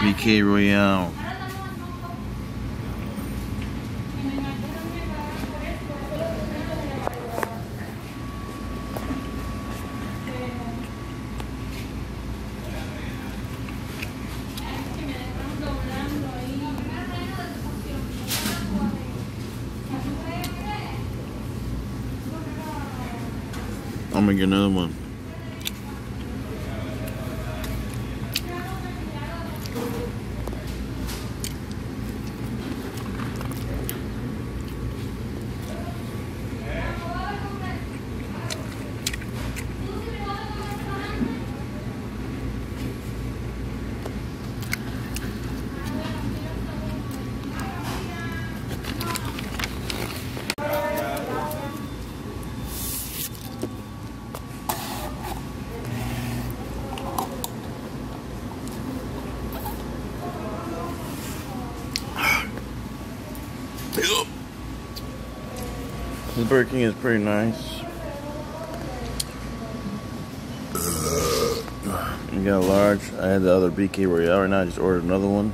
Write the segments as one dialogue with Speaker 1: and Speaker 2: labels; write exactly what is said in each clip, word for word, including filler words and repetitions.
Speaker 1: B K Royale. I'm gonna get another one. The Burger King is pretty nice. You got a large. I had the other B K Royale right now. I just ordered another one.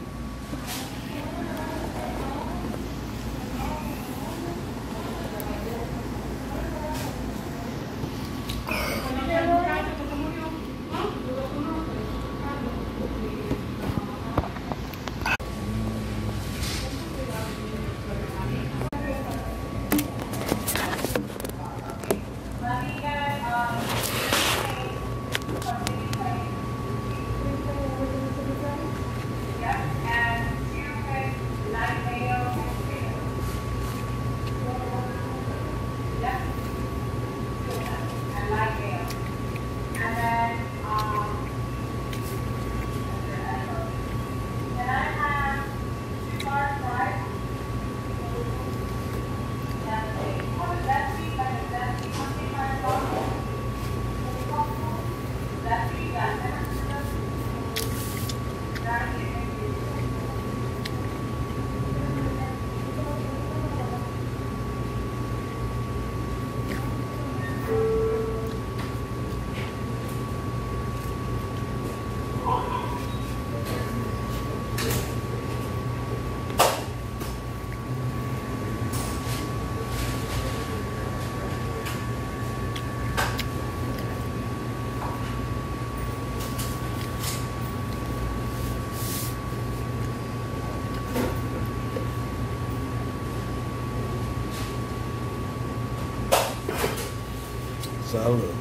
Speaker 1: Salud.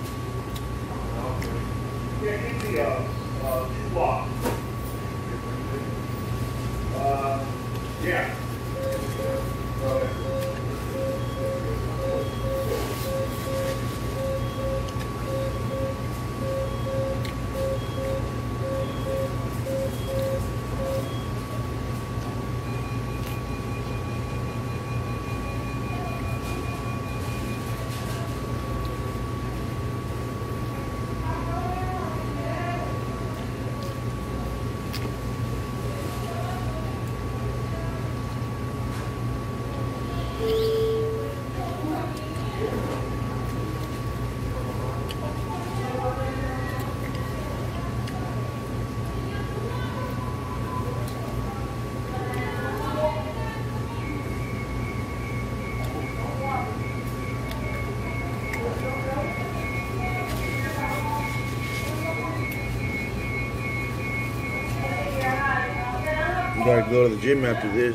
Speaker 2: Uh, yeah.
Speaker 1: You gotta go to the gym after this.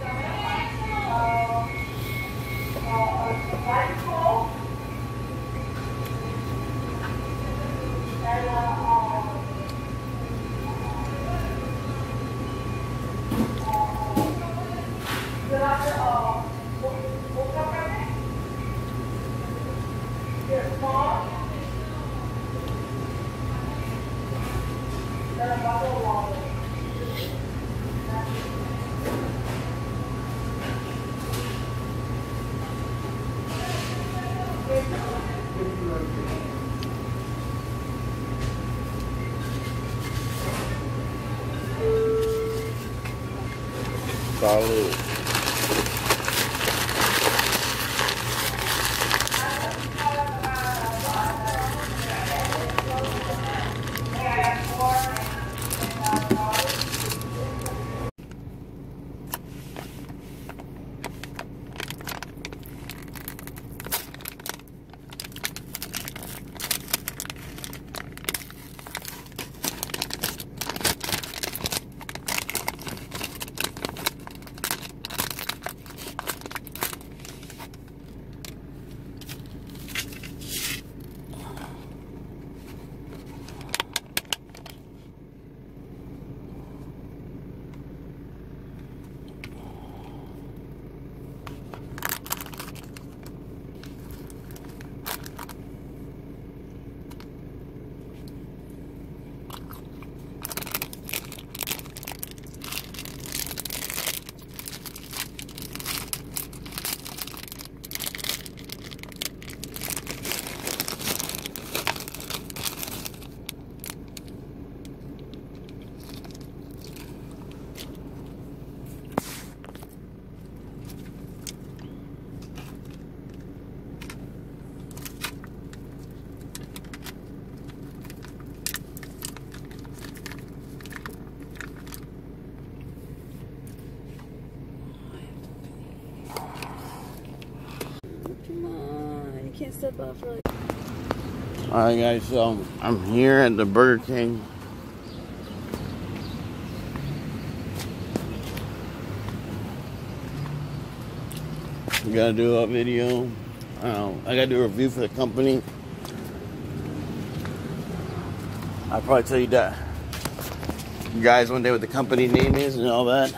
Speaker 1: Salud.
Speaker 3: Can't step up for like.
Speaker 1: Alright guys, so I'm here at the Burger King. We gotta do a video. I don't know, I gotta do a review for the company. I'll probably tell you that you guys one day what the company name is and all that.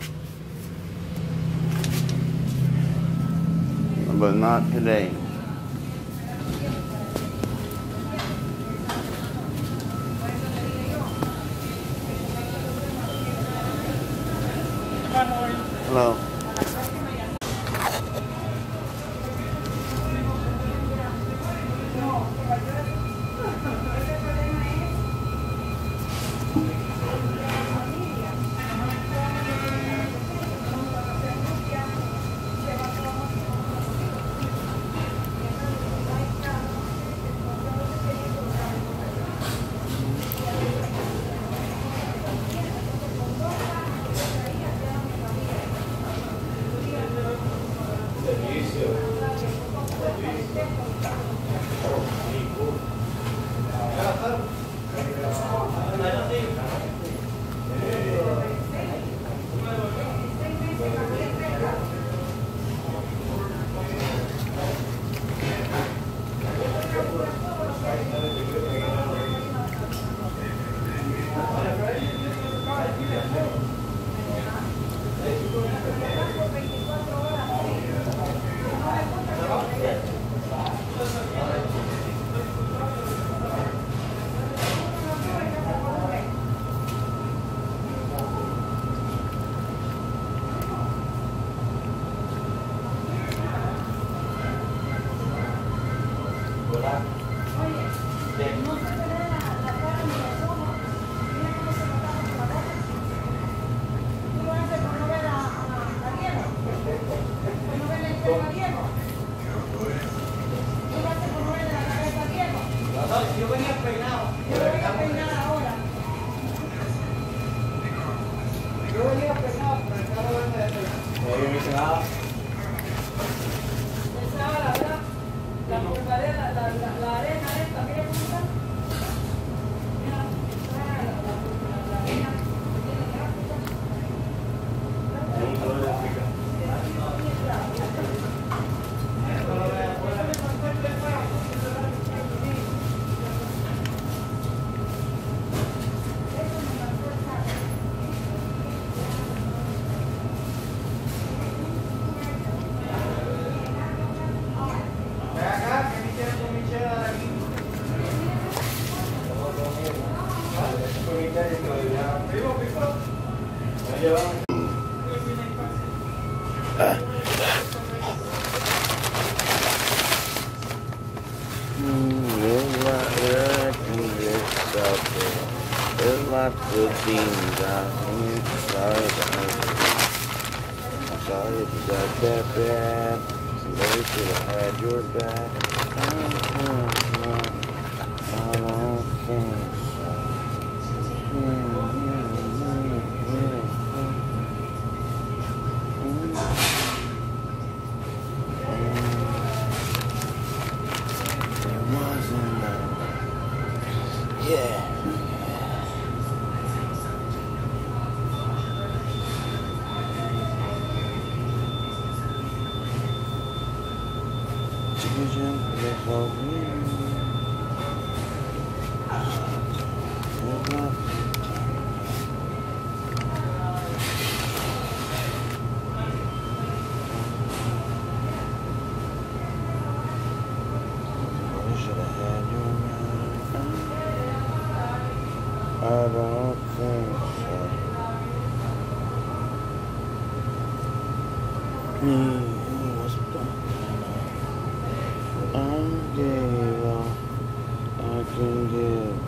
Speaker 1: But not today. Hello.
Speaker 2: Yo venía peinado. Yo venía peinado ahora. Yo venía peinado, pero el carro vende de peinado. Oye, me nada. Esa la verdad, la pulpadera, la, la, la arena esta, mira cómo está. Mira, esa la, la, la, la arena.
Speaker 1: There's lots of things I'm sorry. I'm sorry if you got that bad. Somebody should have had your back. I don't think so. There wasn't a... Yeah. Vision, yes, of me. Should have had your I don't think so. Hmm, what's the I gave all I can give.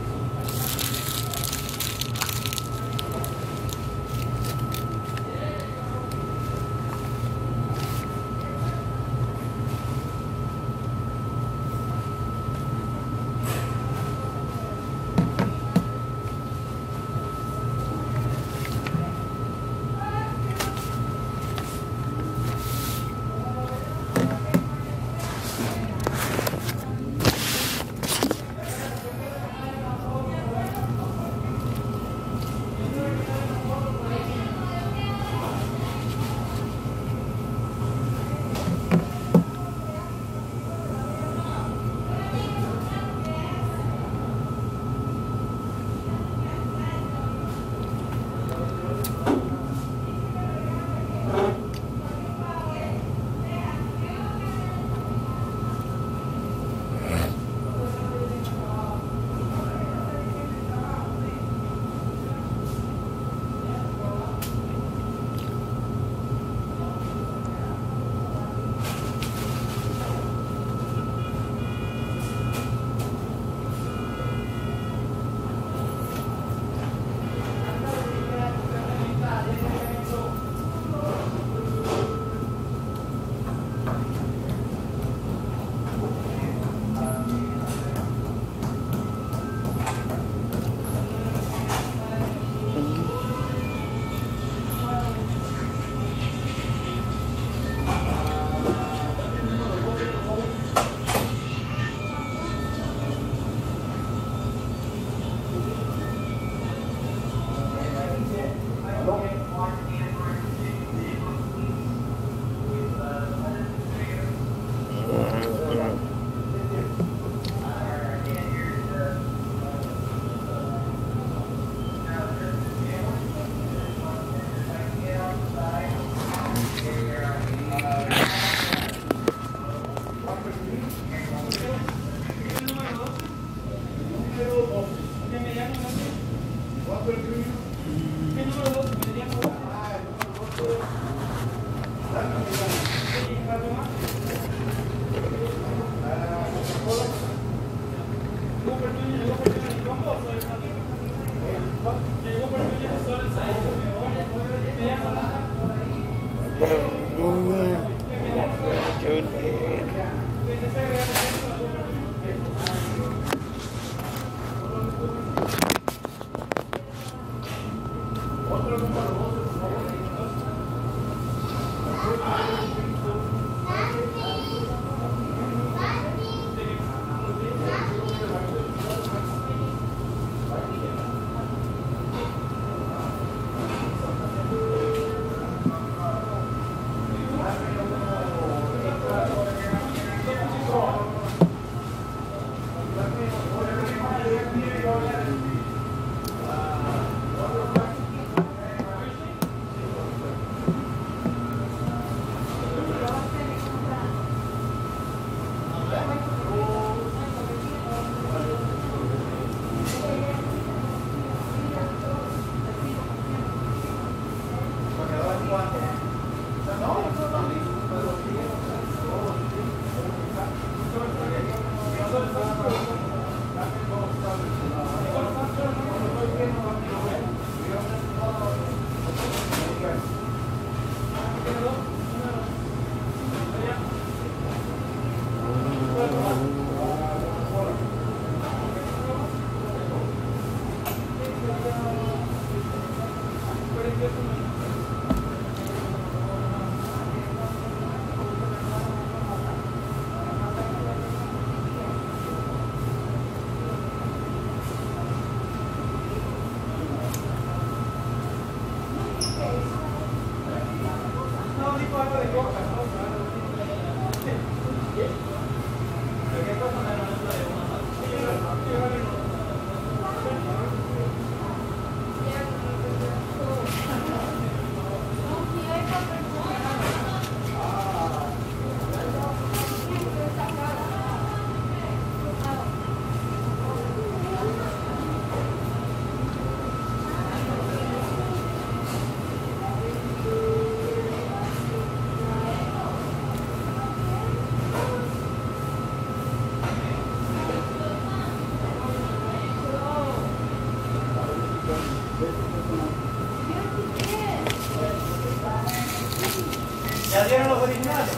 Speaker 4: dieron los originales.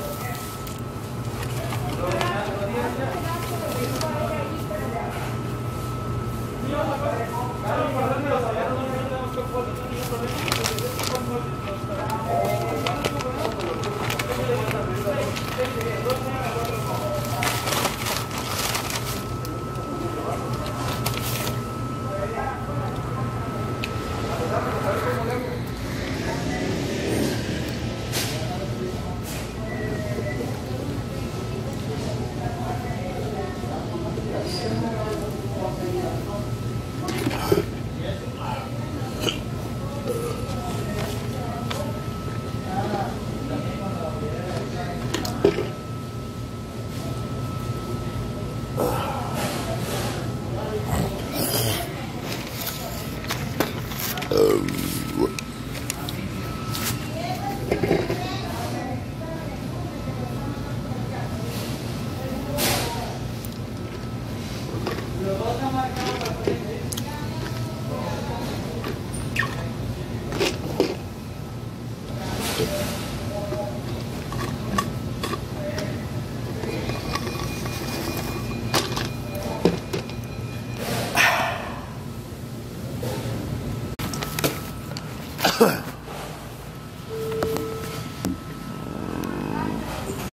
Speaker 4: Los originales los dieron ya. Claro, por ejemplo, los hallaron no tenemos que poner ningún
Speaker 1: Ugh.